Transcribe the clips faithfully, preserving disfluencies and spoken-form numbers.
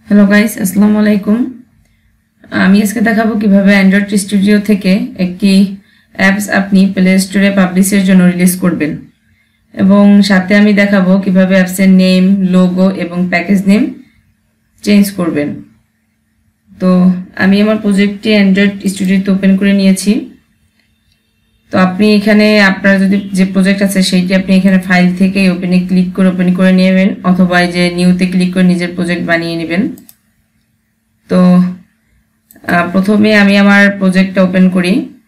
Hello guys, আসসালামু আলাইকুম। আমি আজকে দেখাবো কিভাবে অ্যান্ড্রয়েড স্টুডিও থেকে একটি অ্যাপস আপনি প্লে স্টোরে পাবলিশের জন্য রিলিজ করবেন, এবং সাথে আমি দেখাবো কিভাবে অ্যাপসের নেম, লোগো এবং প্যাকেজ নেম চেঞ্জ করবেন। তো আমি আমার প্রজেক্টটি অ্যান্ড্রয়েড স্টুডিওতে ওপেন করে নিয়েছি। তো আপনি এখানে আপনার যদি যে প্রজেক্ট আছে সেইটি আপনি এখানে ফাইল থেকে ওপেনে ক্লিক করে ওপেন করে নেবেন, অথবা এই যে নিউতে ক্লিক করে নিজের প্রজেক্ট বানিয়ে নেবেন। তো প্রথমে আমি আমার প্রজেক্টটা ওপেন করি।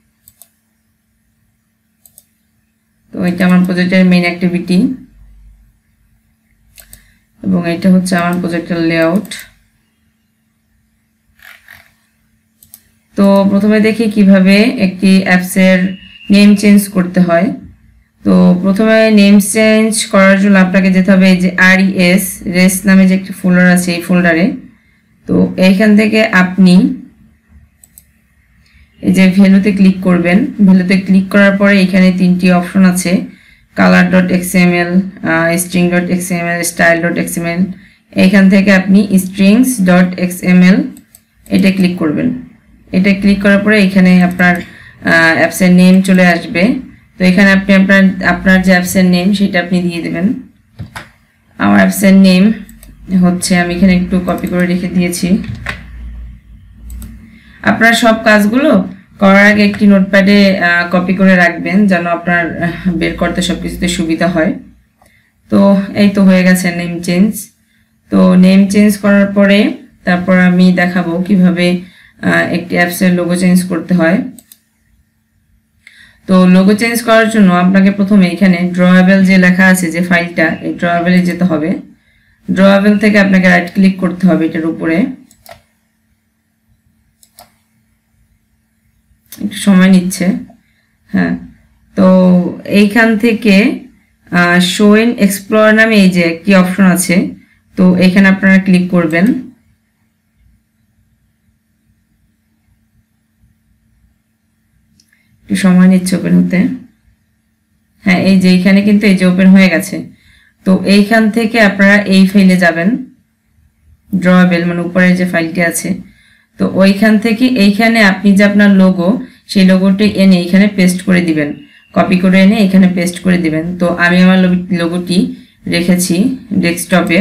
তো এটা আমার প্রজেক্টের মেইন অ্যাক্টিভিটি, এবং এটা হচ্ছে আমার প্রজেক্টের লেআউট। তো প্রথমে দেখি কিভাবে একটি অ্যাপসের নেম চেঞ্জ করতে হয়। তো প্রথমে নেম চেঞ্জ করার জন্য আপনাকে যেতে হবে এই যে আর ই এস রেস নামে যে একটি ফোল্ডার আছে, এই ফোল্ডারে। তো এইখান থেকে আপনি এই যে ভ্যালুতে ক্লিক করবেন। ভ্যালুতে ক্লিক করার পরে এখানে তিনটি অপশন আছে, colour dot XML, string dot XML, style dot XML. এইখান থেকে আপনি স্ট্রিংস ডট এক্সএমএল এটা ক্লিক করবেন। এটা ক্লিক করার পরে এখানে আপনার অ্যাপসের নেম চলে আসবে। তো এখানে আপনি আপনার আপনার যে অ্যাপসের নেম সেটা আপনি দিয়ে দেবেন। আমার অ্যাপসের নেম হচ্ছে, আমি এখানে একটু কপি করে রেখে দিয়েছি। আপনার সব কাজগুলো করার আগে একটি নোটপ্যাডে কপি করে রাখবেন, যেন আপনার বের করতে সব কিছুতে সুবিধা হয়। তো এই তো হয়ে গেছে নেম চেঞ্জ। তো নেম চেঞ্জ করার পরে তারপর আমি দেখাবো কিভাবে একটি অ্যাপসের লোগো চেঞ্জ করতে হয়। তো লোগো চেঞ্জ করার জন্য আপনাকে প্রথমে এখানে ড্রয়েবল যে লেখা আছে যে ফাইলটা, এই ড্রয়েবলে যেতে হবে। ড্রয়েবল থেকে আপনাকে রাইট ক্লিক করতে হবে এটার উপরে। একটু সময় নিচ্ছে, হ্যাঁ। তো এইখান থেকে শো ইন এক্সপ্লোর নামে এই যে একটি অপশন আছে, তো এখানে আপনারা ক্লিক করবেন। একটু সময় নিচ্ছে ওপেন হতে। হ্যাঁ, এই যে এইখানে কিন্তু এই যে ওপেন হয়ে গেছে। তো এইখান থেকে আপনারা এই ফাইলে যাবেন, ড্রয়েবল মানে উপরে যে ফাইলটি আছে। তো ওইখান থেকে এইখানে আপনি যে আপনার লোগো, সেই লোগোটি এনে এইখানে পেস্ট করে দিবেন, কপি করে এনে এখানে পেস্ট করে দিবেন। তো আমি আমার লোগোটি রেখেছি ডেস্কটপে।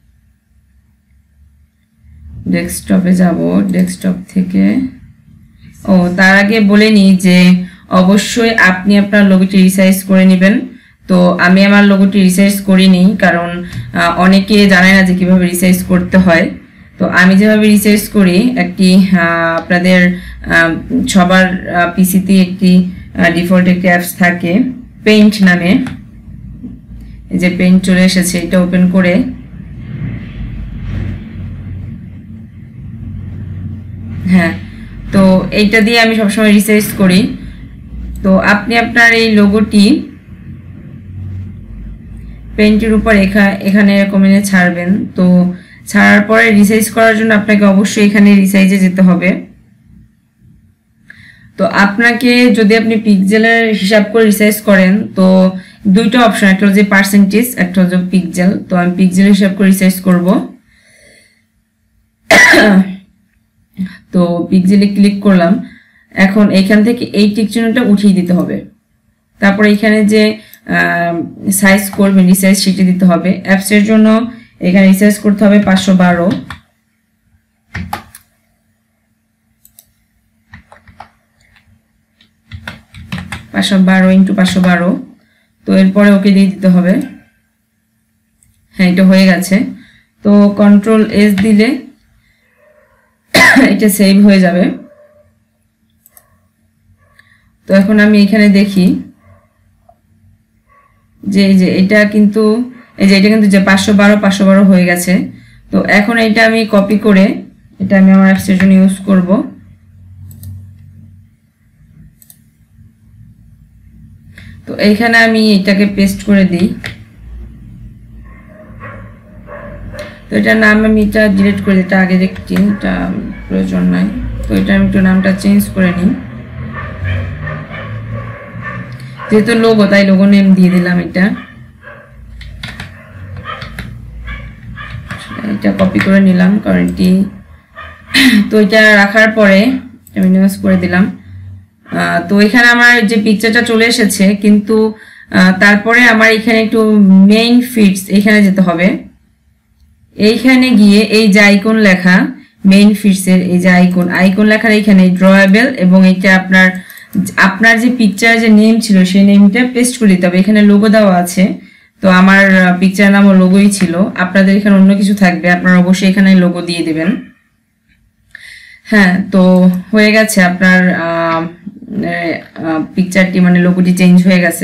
ডেস্কটপে যাব, ডেস্কটপ থেকে ও তার আগে বলে নিই যে অবশ্যই আপনি আপনার লোগোটি রিসাইজ করে নেবেন। তো আমি আমার লোগোটি রিসাইজ করিনি, কারণ অনেকে জানে না যে কিভাবে রিসাইজ করতে হয়। তো আমি যেভাবে রিসার্চ করি, একটি আপনাদের সবার পিসিতে একটি ডিফল্ট একটি অ্যাপস থাকে পেইন্ট নামে। এই যে পেইন্ট চলে এসেছে, এটা ওপেন করে হ্যাঁ, তো এইটা দিয়ে আমি সবসময় রিসার্চ করি। তো আপনি আপনার এই লোগোটি পেইন্টের উপর এখানে এরকম এনে ছাড়বেন। তো ছাড়ার পরে রিসাইজ করার জন্য আপনাকে অবশ্যই এখানে রিসাইজে যেতে হবে। তো আপনাকে যদি আপনি পিক্সেলের হিসাব করে রিসাইজ করেন, তো দুইটা অপশন, একটা হচ্ছে পার্সেন্টেজ, একটা হচ্ছে পিক্সেল। তো আমি পিক্সেল হিসাব করে রিসাইজ করব। তো পিক্সেলে ক্লিক করলাম। এখন এখান থেকে এই টিক চিহ্নটা উঠিয়ে দিতে হবে। তারপরে এখানে যে সাইজ করবেন রিসাইজ সেটা দিতে হবে। অ্যাপসের জন্য এখানে রিসার্চ করতে হবে পাঁচশো বারো। পাঁচশো বারো ইন্টু পাঁচশো বারো। তো এরপরে ওকে দিয়ে দিতে হবে। হ্যাঁ, এটা হয়ে গেছে। তো কন্ট্রোল এস দিলে এটা সেভ হয়ে যাবে। তো এখন আমি এখানে দেখি যে এই যে এটা কিন্তু এই যে এটা কিন্তু যে পাঁচশো বারো পাঁচশো বারো হয়ে গেছে। তো এখন এটা আমি কপি করে এটা আমি আমার অ্যাপসের জন্য ইউজ করব। তো এইখানে আমি এটাকে পেস্ট করে দিই। তো এটার নাম আমি এটা ডিলিট করে দিই, এটা আগে দেখছি, এটা প্রয়োজন নাই। তো এটা আমি একটু নামটা চেঞ্জ করে নিই, যেহেতু লোগো তাই লোগো নেম দিয়ে দিলাম। এটা এটা কপি করে নিলাম কারণ এটি তো এটা রাখার পরে মিনিমাইজ করে দিলাম তো এখানে আমার যে পিকচারটা চলে এসেছে কিন্তু তারপরে আমার এখানে একটু মেইন ফিটস এখানে যেতে হবে এইখানে গিয়ে এই যে আইকন লেখা মেইন ফিটস এর এই যে আইকন আইকন লেখার এখানে ড্রয়েবল এবং এটা আপনার আপনার যে পিকচার যে নেম ছিল সেই নেমটা পেস্ট করে দিতে হবে এখানে লোগো দেওয়া আছে তো আমার পিকচার নাম ও লোগোই ছিল আপনাদের এখানে অন্য কিছু থাকবে আপনারা অবশ্যই এখানে লোগো দিয়ে দিবেন হ্যাঁ তো হয়ে গেছে আপনার পিকচারটি মানে লোগোটি চেঞ্জ হয়ে গেছে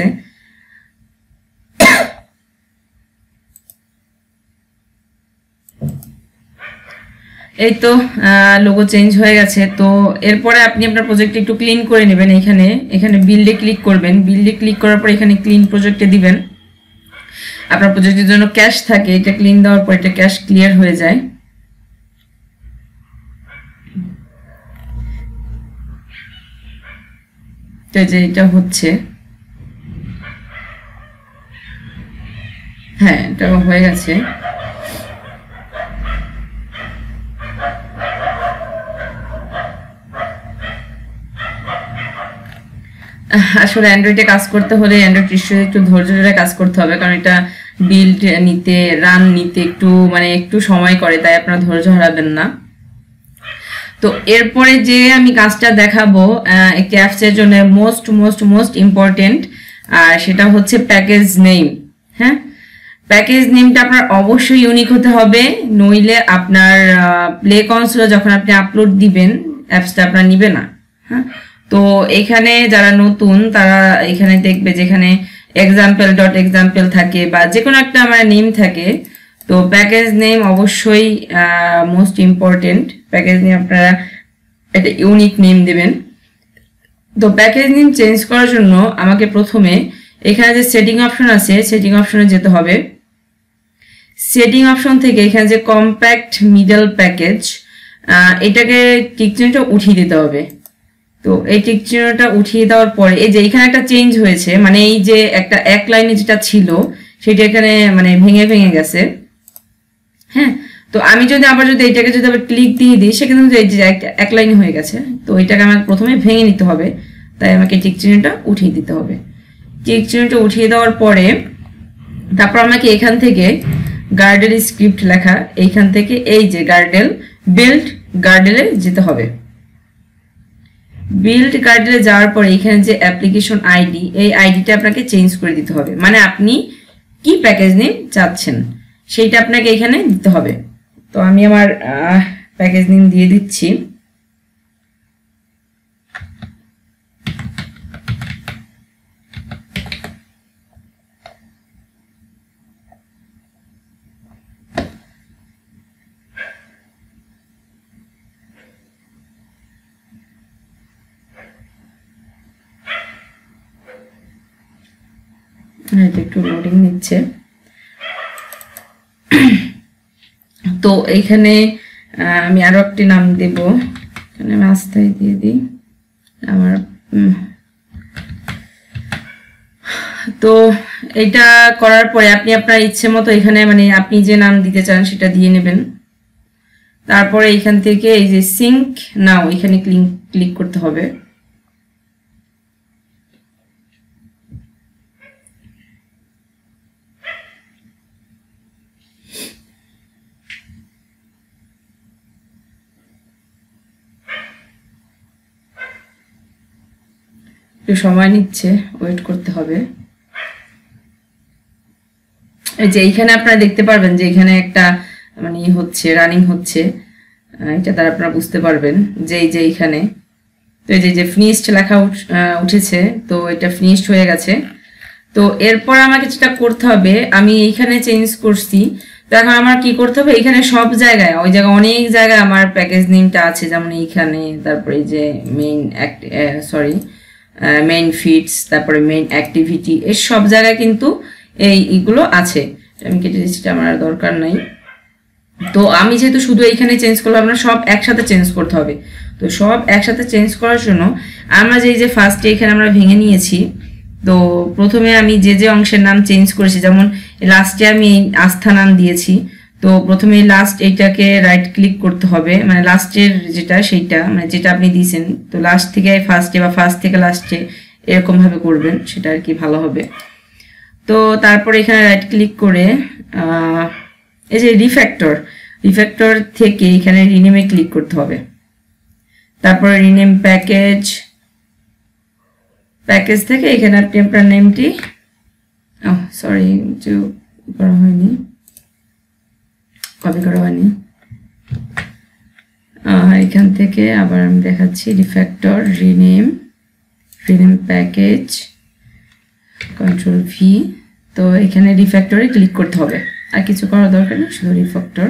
এই তো লোগো চেঞ্জ হয়ে গেছে তো এরপরে আপনি আপনার প্রজেক্টটি একটু ক্লিন করে নেবেন এখানে এখানে বিল্ডে ক্লিক করবেন বিল্ডে ক্লিক করার পর এখানে ক্লিন প্রজেক্টে দিবেন আপনার প্রজেক্টের জন্য ক্যাশ থাকে এটা ক্লিন দেওয়ার পর এটা ক্যাশ ক্লিয়ার হয়ে যায় তো যে এটা হচ্ছে হ্যাঁ এটা হয়ে গেছে আসলে অ্যান্ড্রয়েডে কাজ করতে হলে অ্যান্ড্রয়েড নিশ্চয়ই একটু ধৈর্য ধরে কাজ করতে হবে কারণ এটা বিল্ড নিতে রান নিতে একটু মানে একটু সময় করে তাই আপনারা ধৈর্য হারাবেন না তো এরপরে যে আমি কাজটা দেখাবো একটি অ্যাপসের জন্য মোস্ট মোস্ট মোস্ট ইম্পর্টেন্ট আর সেটা হচ্ছে প্যাকেজ নেম হ্যাঁ প্যাকেজ নেমটা আপনার অবশ্যই ইউনিক হতে হবে নইলে আপনার প্লে কনসোলে যখন আপনি আপলোড দিবেন অ্যাপসটা আপনার নিবে না হ্যাঁ তো এখানে যারা নতুন তারা এখানে দেখবে যেখানে এক্সাম্পল ডট এক্সাম্পল থাকে বা যে কোনো একটা আমার নেম থাকে তো প্যাকেজ নেম অবশ্যই মোস্ট ইম্পর্টেন্ট প্যাকেজ নেম আপনারা একটা ইউনিক নেম দেবেন তো প্যাকেজ নেম চেঞ্জ করার জন্য আমাকে প্রথমে এখানে যে সেটিং অপশন আছে সেটিং অপশনে যেতে হবে সেটিং অপশন থেকে এখানে যে কম্প্যাক্ট মিডল প্যাকেজ এটাকে টিক চিহ্নটা উঠিয়ে দিতে হবে তো এই টিক চিহ্নটা উঠিয়ে দেওয়ার পরে এই যে এখানে একটা চেঞ্জ হয়েছে মানে এই যে একটা এক লাইনে যেটা ছিল সেটা এখানে মানে ভেঙে ভেঙে গেছে হ্যাঁ তো আমি যদি আবার যদি এটাকে যদি আবার ক্লিক দিয়ে দিই সেখানে কিন্তু এই যে এক লাইন হয়ে গেছে তো এটাকে আমাকে প্রথমে ভেঙে নিতে হবে তাই আমাকে টিক চিহ্নটা উঠিয়ে দিতে হবে টিক চিহ্নটা উঠিয়ে দেওয়ার পরে তারপর আমাকে এখান থেকে গার্ডেল স্ক্রিপ্ট লেখা এইখান থেকে এই যে গার্ডেল বিল্ড গার্ডেলে যেতে হবে বিল্ড গার্ডেলে যাওয়ার পরে এখানে যে অ্যাপ্লিকেশন আইডি এই আইডিটা আপনাকে চেঞ্জ করে দিতে হবে মানে আপনি কি প্যাকেজ নেম চাচ্ছেন সেইটা আপনাকে এখানে দিতে হবে তো আমি আমার প্যাকেজ নেম দিয়ে দিচ্ছি একটু লোডিং নিচ্ছে তো এইখানে আমি আরো একটি নাম দেব এখানে আমি আস্থায় দিয়ে দিই আমার তো এটা করার পরে আপনি আপনার ইচ্ছে মতো এখানে মানে আপনি যে নাম দিতে চান সেটা দিয়ে নেবেন তারপরে এইখান থেকে এই যে সিঙ্ক নাও এখানে ক্লিক ক্লিক করতে হবে একটু সময় নিচ্ছে ওয়েট করতে হবে এই যে এইখানে আপনারা দেখতে পারবেন যে এখানে একটা মানে হচ্ছে রানিং হচ্ছে এটা দ্বারা আপনারা বুঝতে পারবেন যে এই যে এইখানে তো এই যে যে ফিনিশড লেখা উঠেছে তো এটা ফিনিশড হয়ে গেছে তো এরপর আমাকে যেটা করতে হবে আমি এইখানে চেঞ্জ করছি তো এখন আমার কি করতে হবে এখানে সব জায়গায় ওই জায়গায় অনেক জায়গায় আমার প্যাকেজ নেমটা আছে যেমন এইখানে তারপরে এই যে মেইন সরি মেইন ফিটস তারপরে মেইন অ্যাক্টিভিটি এর সব জায়গায় কিন্তু এই এগুলো আছে আমি কেটে দিচ্ছি আমার দরকার নাই তো আমি যেহেতু শুধু এইখানে চেঞ্জ করলাম না সব একসাথে চেঞ্জ করতে হবে তো সব একসাথে চেঞ্জ করার জন্য আমরা যে যে ফার্স্টে এখানে আমরা ভেঙে নিয়েছি তো প্রথমে আমি যে যে অংশের নাম চেঞ্জ করেছি যেমন লাস্টে আমি আস্থা নাম দিয়েছি তো প্রথমে লাস্ট এইটাকে রাইট ক্লিক করতে হবে, মানে লাস্টের যেটা সেইটা মানে যেটা আপনি দিয়েছেন, তো লাস্ট থেকে ফার্স্টে বা ফার্স্ট থেকে লাস্টে এরকমভাবে করবেন, সেটা আর কি ভালো হবে। তো তারপর এখানে রাইট ক্লিক করে এই যে রিফ্যাক্টর রিফ্যাক্টর থেকে এখানে রিনেমে ক্লিক করতে হবে। তারপরে রিনেম প্যাকেজ প্যাকেজ থেকে এখানে আপনি আপনার নেমটি ও সরি কিছু করা হয়নি, কপি করা হয়নি, এখান থেকে আবার আমি দেখাচ্ছি refactor rename rename package control V. তো এখানে রিফ্যাক্টরে ক্লিক করতে হবে, আর কিছু করার দরকার নেই, শুধু রিফ্যাক্টর।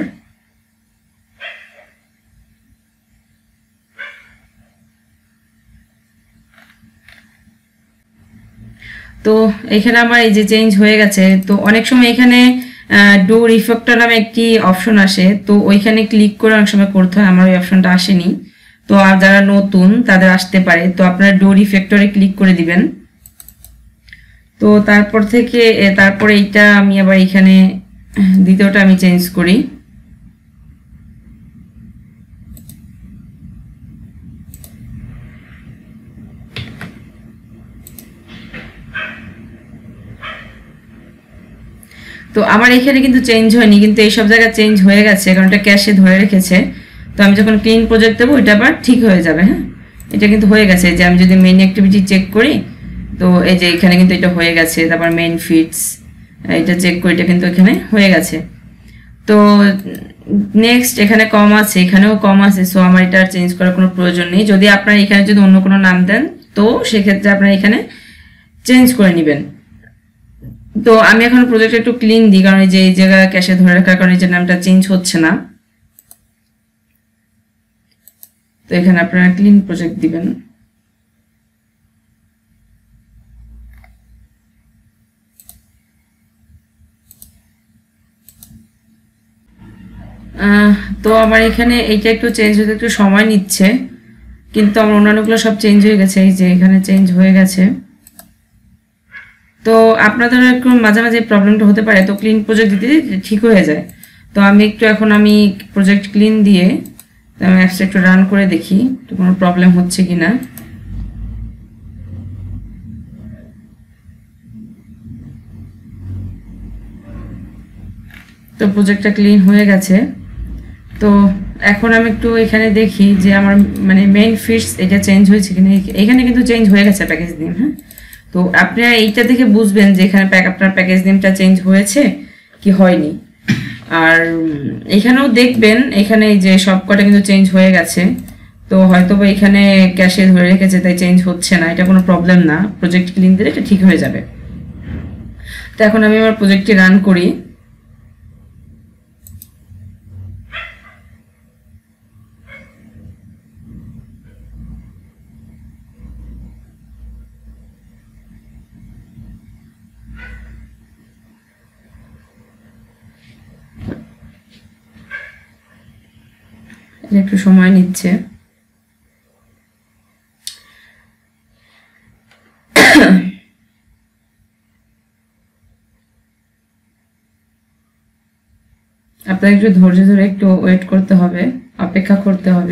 তো এখানে আমার এই যে চেঞ্জ হয়ে গেছে। তো অনেক সময় এখানে ডু রিফ্যাক্টর নামে একটি অপশন আসে, তো ওইখানে ক্লিক করে অনেক সময় করতে হয়, আমার ওই অপশনটা আসেনি। তো আর যারা নতুন তাদের আসতে পারে, তো আপনারা ডু রিফ্যাক্টরে ক্লিক করে দিবেন। তো তারপর থেকে তারপরে এইটা আমি আবার এখানে দ্বিতীয়টা আমি চেঞ্জ করি। তো আমার এখানে কিন্তু চেঞ্জ হয়নি, কিন্তু এই সব জায়গায় চেঞ্জ হয়ে গেছে, কারণ এটা ক্যাশে ধরে রেখেছে। তো আমি যখন ক্লিন প্রজেক্ট দেবো এটা আবার ঠিক হয়ে যাবে। হ্যাঁ, এটা কিন্তু হয়ে গেছে, যে আমি যদি মেইন অ্যাক্টিভিটি চেক করি, তো এই যে এখানে কিন্তু এটা হয়ে গেছে। তারপর মেইন ফিটস এটা চেক করি, এটা কিন্তু এখানে হয়ে গেছে। তো নেক্সট এখানে কম আছে, এখানেও কম আছে, সো আমার এটা চেঞ্জ করার কোনো প্রয়োজন নেই। যদি আপনারা এখানে যদি অন্য কোনো নাম দেন, তো সেক্ষেত্রে আপনারা এখানে চেঞ্জ করে নেবেন। তো আমি এখন প্রজেক্ট একটু ক্লিন দিই, কারণ এই যে এই জায়গা ক্যাশে ধরে রাখার কারণে যে নামটা চেঞ্জ হচ্ছে না। তো এখানে আপনারা ক্লিন প্রজেক্ট দিবেন। তো আমার এখানে এইটা একটু চেঞ্জ হতে একটু সময় নিচ্ছে, কিন্তু আমার অন্যান্যগুলো সব চেঞ্জ হয়ে গেছে। এই যে এখানে চেঞ্জ হয়ে গেছে। তো আপনাদের একটু মাঝে মাঝে প্রবলেমটা হতে পারে, তো ক্লিন প্রজেক্ট দিতে ঠিক হয়ে যায়। তো আমি একটু এখন আমি প্রজেক্ট ক্লিন দিয়ে আমি অ্যাপসটা একটু রান করে দেখি তো কোনো প্রবলেম হচ্ছে কি না। তো প্রজেক্টটা ক্লিন হয়ে গেছে। তো এখন আমি একটু এখানে দেখি যে আমার মানে মেইন ফিটস এটা চেঞ্জ হয়েছে কিনা। এখানে কিন্তু চেঞ্জ হয়ে গেছে প্যাকেজ নেম। হ্যাঁ, তো আপনারা এইটা দেখে বুঝবেন যে এখানে আপনার প্যাকেজ নেমটা চেঞ্জ হয়েছে কি হয়নি। আর এখানেও দেখবেন এখানে যে সবকটা কিন্তু চেঞ্জ হয়ে গেছে। তো হয়তো বা এখানে ক্যাশে ধরে রেখেছে তাই চেঞ্জ হচ্ছে না, এটা কোনো প্রবলেম না। প্রজেক্ট ক্লিন দিলে এটা ঠিক হয়ে যাবে। তো এখন আমি আমার প্রজেক্টটি রান করি। একটু সময় নিচ্ছে। আপনার একটু ধৈর্য ধরে একটু ওয়েট করতে হবে, অপেক্ষা করতে হবে।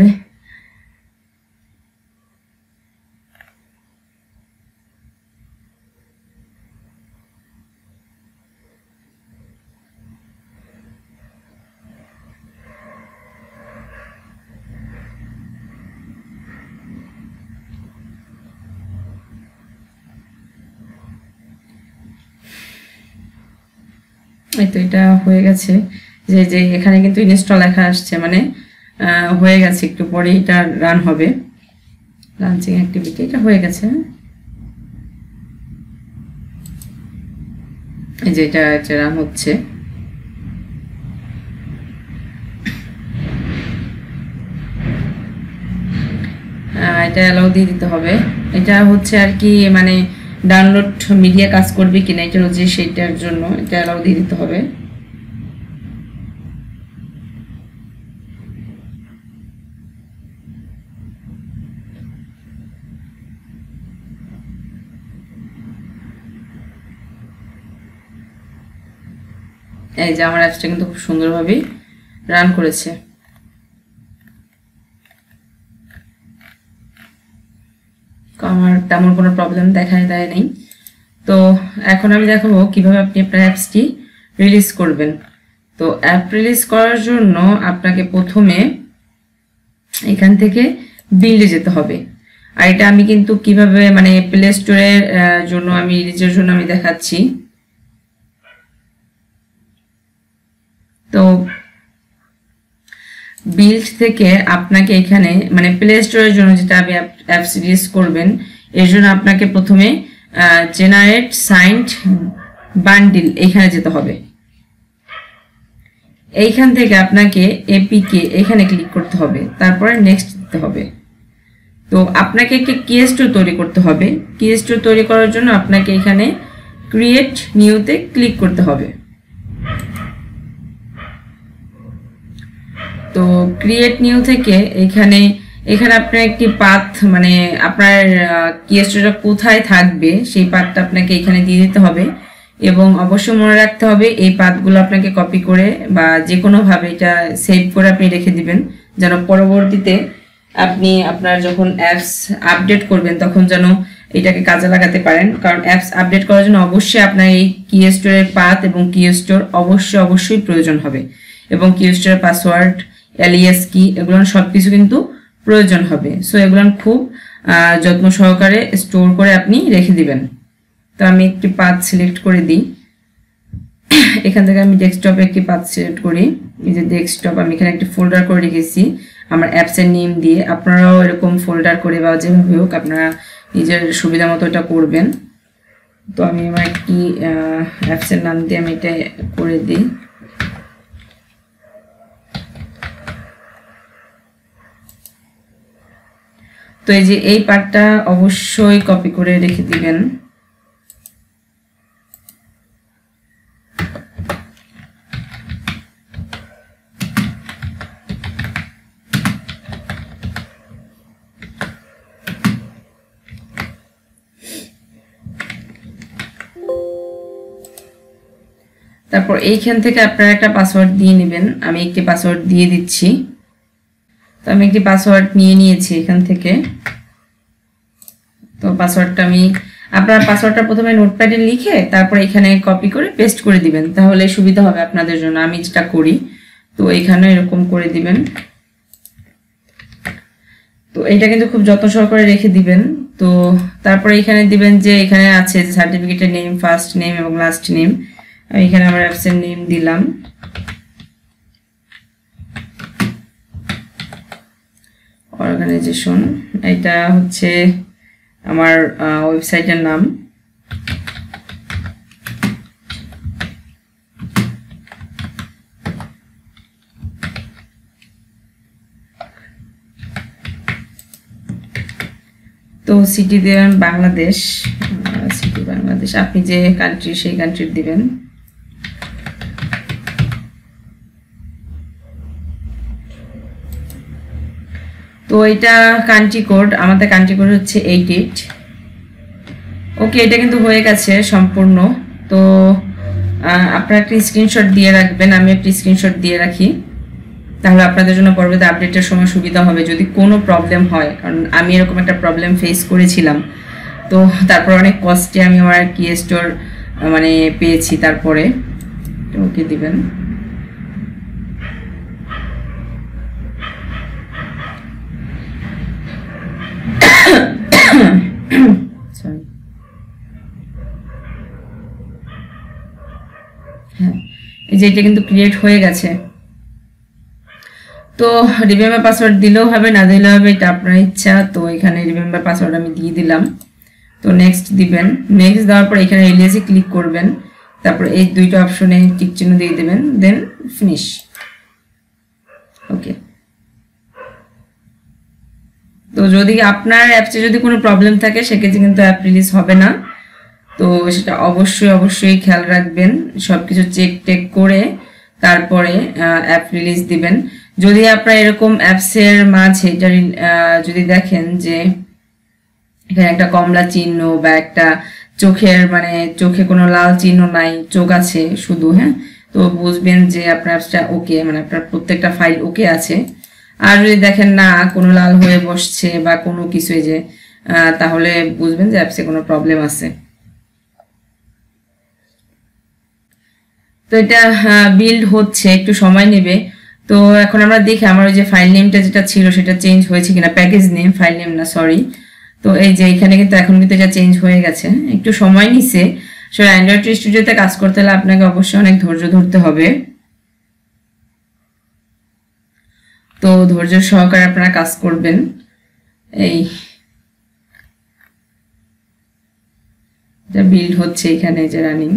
এই তো এটা হয়ে গেছে, যে যে এখানে কিন্তু ইনস্টল লেখা আসছে, মানে হয়ে গেছে। একটু পরে এটা রান হবে, লাঞ্চিং অ্যাক্টিভিটি এটা হয়ে গেছে। এই যে এটা এটা রান হচ্ছে। এটা অ্যালাউ দিয়ে দিতে হবে। এটা হচ্ছে আর কি মানে ডাউনলোড মিডিয়া কাজ করবে কিনা এটা হচ্ছে সেইটার জন্য এটা অ্যালাউ দিয়ে দিতে হবে। এই যে আমার অ্যাপসটা কিন্তু খুব সুন্দরভাবে রান করেছে। আমার তেমন কোনো প্রবলেম দেখা দেয় নাই। তো এখন আমি দেখাবো কিভাবে আপনি আপনার অ্যাপসটি রিলিজ করবেন। তো অ্যাপ রিলিজ করার জন্য আপনাকে প্রথমে এখান থেকে বিল্ডে যেতে হবে। আর এটা আমি কিন্তু কিভাবে মানে প্লে স্টোরের জন্য আমি রিলিজের জন্য আমি দেখাচ্ছি। তো বিল্ড থেকে আপনাকে এখানে মানে প্লে স্টোরের জন্য যেটা আপনি অ্যাপস রিলিজ করবেন এর জন্য আপনাকে প্রথমে জেনারেট সাইন্ড বান্ডিল এখানে যেতে হবে। এইখান থেকে আপনাকে এপিকে এখানে ক্লিক করতে হবে, তারপরে নেক্সট দিতে হবে। তো আপনাকে একটি কি স্টোর তৈরি করতে হবে। কি স্টোর তৈরি করার জন্য আপনাকে এখানে ক্রিয়েট নিউতে ক্লিক করতে হবে। তো ক্রিয়েট নিউ থেকে এখানে এখানে আপনার একটি পাথ মানে আপনার কি স্টোরটা কোথায় থাকবে সেই পাথটা আপনাকে এখানে দিয়ে দিতে হবে এবং অবশ্যই মনে রাখতে হবে এই পাথগুলো আপনাকে কপি করে বা যে কোনোভাবে এটা সেভ করে আপনি রেখে দিবেন যেন পরবর্তীতে আপনি আপনার যখন অ্যাপস আপডেট করবেন তখন যেন এটাকে কাজে লাগাতে পারেন। কারণ অ্যাপস আপডেট করার জন্য অবশ্যই আপনার এই কি স্টোরের পাথ এবং কি স্টোর অবশ্যই অবশ্যই প্রয়োজন হবে এবং কি স্টোরের পাসওয়ার্ড এলিয়াস কি এগুলো সব কিছু কিন্তু প্রয়োজন হবে। সো এগুলো খুব যত্ন সহকারে স্টোর করে আপনি রেখে দিবেন। তো আমি একটি পাথ সিলেক্ট করে দিই। এখান থেকে আমি ডেস্কটপে একটি পাথ সিলেক্ট করি। এই যে ডেস্কটপ আমি এখানে একটি ফোল্ডার করে রেখেছি আমার অ্যাপসের নেম দিয়ে। আপনারাও এরকম ফোল্ডার করে বা যেভাবে হোক আপনারা নিজের সুবিধা মতো এটা করবেন। তো আমি আমার একটি অ্যাপসের নাম দিয়ে আমি এটা করে দিই। তো এই যে এই পার্টটা অবশ্যই কপি করে রেখে দিবেন। তারপর এইখান থেকে আপনারা একটা পাসওয়ার্ড দিয়ে নেবেন। আমি একটি পাসওয়ার্ড দিয়ে দিচ্ছি। তো আমি একটি পাসওয়ার্ড নিয়ে নিয়েছি এখান থেকে। তো পাসওয়ার্ডটা আমি আপনার পাসওয়ার্ডটা প্রথমে নোটপ্যাডে লিখে তারপর এখানে কপি করে পেস্ট করে দিবেন, তাহলে সুবিধা হবে আপনাদের জন্য। আমি যেটা করি তো এখানে এরকম করে দিবেন। তো এটা কিন্তু খুব যত্ন সহকারে রেখে দিবেন। তো তারপরে এখানে দিবেন যে এখানে আছে সার্টিফিকেটের নেম, ফার্স্ট নেম এবং লাস্ট নেম। আমি এখানে আমার অ্যাপসের নেম দিলাম। অর্গানাইজেশন এটা হচ্ছে আমার ওয়েবসাইটের নাম। তো সিটি দিবেন বাংলাদেশ, সিটি বাংলাদেশ। আপনি যে কান্ট্রি সেই কান্ট্রির দিবেন। তো এটা কান্ট্রি কোড, আমাদের কান্ট্রি কোড হচ্ছে এইট এইট। ওকে, এটা কিন্তু হয়ে গেছে সম্পূর্ণ। তো আপনারা একটি স্ক্রিনশট দিয়ে রাখবেন, আমি একটি স্ক্রিনশট দিয়ে রাখি, তাহলে আপনাদের জন্য পরবর্তী আপডেটের সময় সুবিধা হবে যদি কোনো প্রবলেম হয়। কারণ আমি এরকম একটা প্রবলেম ফেস করেছিলাম। তো তারপর অনেক কষ্টে আমি আমার কি স্টোর মানে পেয়েছি। তারপরে ওকে দিবেন। হ্যাঁ, এই যে এটা কিন্তু ক্রিয়েট হয়ে গেছে। তো রিমেম্বার পাসওয়ার্ড দিলেও হবে, না দিলেও হবে, এটা আপনার ইচ্ছা। তো এখানে রিমেম্বার পাসওয়ার্ড আমি দিয়ে দিলাম। তো নেক্সট দিবেন। নেক্সট দেওয়ার পর এখানে এলিয়াসে ক্লিক করবেন, তারপর এই দুইটা অপশনে টিক চিহ্ন দিয়ে দেবেন, দেন ফিনিশ। ওকে। তো যদি আপনার অ্যাপসে যদি কোনো প্রবলেম থাকে সেক্ষেত্রে কিন্তু অ্যাপ রিলিজ হবে না। তো সেটা অবশ্যই অবশ্যই খেয়াল রাখবেন, সব কিছু চেক টেক করে তারপরে অ্যাপ রিলিজ দিবেন। যদি আপনার এরকম অ্যাপসের মাঝে যদি দেখেন যে এখানে একটা কমলা চিহ্ন বা একটা চোখের মানে চোখে কোনো লাল চিহ্ন নাই, চোখ আছে শুধু, হ্যাঁ, তো তো বুঝবেন যে আপনার অ্যাপসটা ওকে, মানে আপনার প্রত্যেকটা ফাইল ওকে আছে। আর যদি দেখেন না কোনো লাল হয়ে বসছে বা কোনো কিছুই যে, তাহলে বুঝবেন যে অ্যাপসে কোনো প্রবলেম আছে। তো এটা বিল্ড হচ্ছে, একটু সময় নেবে। তো এখন আমরা দেখি আমার ওই যে ফাইল নেমটা যেটা ছিল সেটা চেঞ্জ হয়েছে কিনা, প্যাকেজ নেম, ফাইল নেম না সরি। তো এই যে এখানে কিন্তু এখন কিন্তু এটা চেঞ্জ হয়ে গেছে, একটু সময় নিছে। আসলে অ্যান্ড্রয়েড স্টুডিওতে কাজ করতে হলে আপনাকে অবশ্যই অনেক ধৈর্য ধরতে হবে। তো ধৈর্য সহকারে আপনারা কাজ করবেন। এই এটা বিল্ড হচ্ছে এখানে যে রানিং।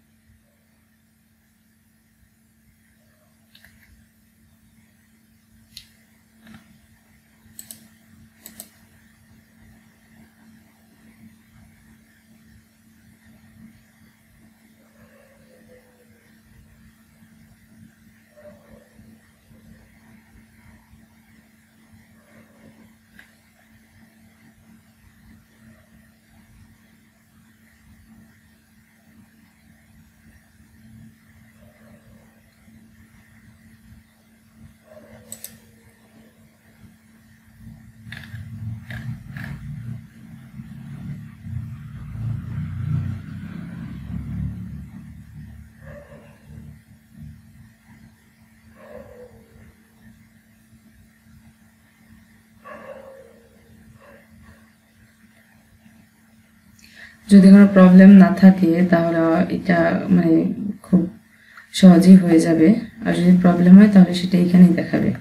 যদি কোনো প্রবলেম না থাকে তাহলে এটা মানে খুব সহজেই হয়ে যাবে, আর যদি প্রবলেম হয় তাহলে সেটা এখানেই দেখাবে।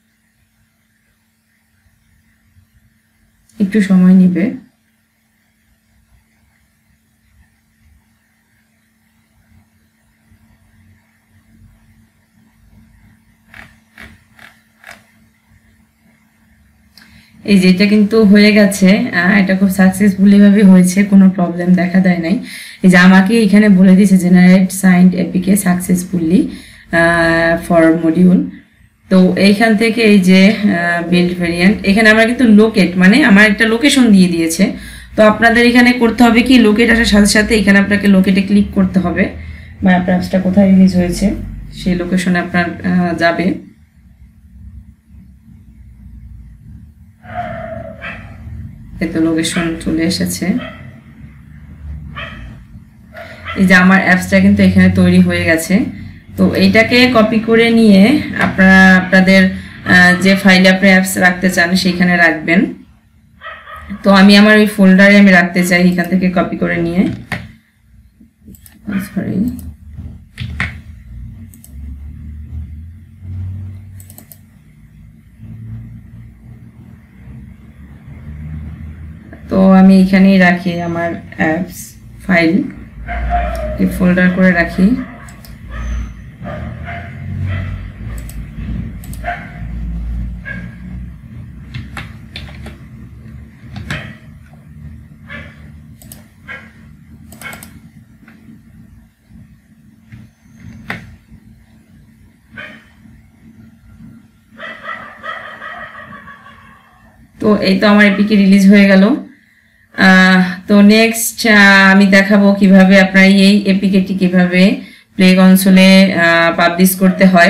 একটু সময় নেবে। এই যে এটা কিন্তু হয়ে গেছে, এটা খুব সাকসেসফুলি ভাবে হয়েছে, কোনো প্রবলেম দেখা দেয় নাই। এই যে আমাকে এখানে বলে দিয়েছে generate signed APK successfully for module. তো এইখান থেকে এই যে বিল্ড ভেরিয়েন্ট, এখানে আমরা কিন্তু লোকেট মানে আমার একটা লোকেশন দিয়ে দিয়েছে। তো আপনাদের এখানে করতে হবে কি, লোকেট আসার সাথে সাথে এখানে আপনাকে লোকেটে ক্লিক করতে হবে, বা আপনার অ্যাপসটা কোথায় রিলিজ হয়েছে সেই লোকেশনে আপনার যাবে। তো লোকেশন চলে এসেছে। এই যে আমার অ্যাপসটা কিন্তু এখানে তৈরি হয়ে গেছে। তো এইটাকে কপি করে নিয়ে আপনারা আপনাদের যে ফাইলে আপনি অ্যাপস রাখতে চান সেইখানে রাখবেন। তো আমি আমার ওই ফোল্ডারে আমি রাখতে চাই, এখান থেকে কপি করে নিয়ে সরি তো আমি এখানেই রাখি আমার অ্যাপস ফাইল, এই ফোল্ডার করে রাখি। তো এই তো আমার এপিকে রিলিজ হয়ে গেল। তো নেক্সট আমি দেখাবো কিভাবে আপনার এই এপিকেটি কিভাবে প্লে কনসোলে পাবলিশ করতে হয়।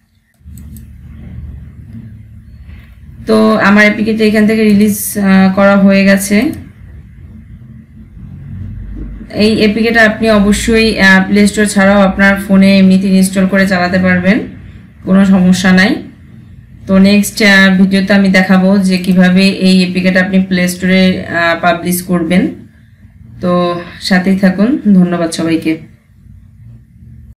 তো আমার এপিকেটি এখান থেকে রিলিজ করা হয়ে গেছে। এই এপিকেটা আপনি অবশ্যই প্লে স্টোর ছাড়াও আপনার ফোনে এমনিতে ইনস্টল করে চালাতে পারবেন, কোনো সমস্যা নাই। তো নেক্সট ভিডিওতে আমি দেখাবো যে কিভাবে এই এপিকেটা আপনি প্লে স্টোরে পাবলিশ করবেন। তো সাথেই থাকুন, ধন্যবাদ সবাইকে।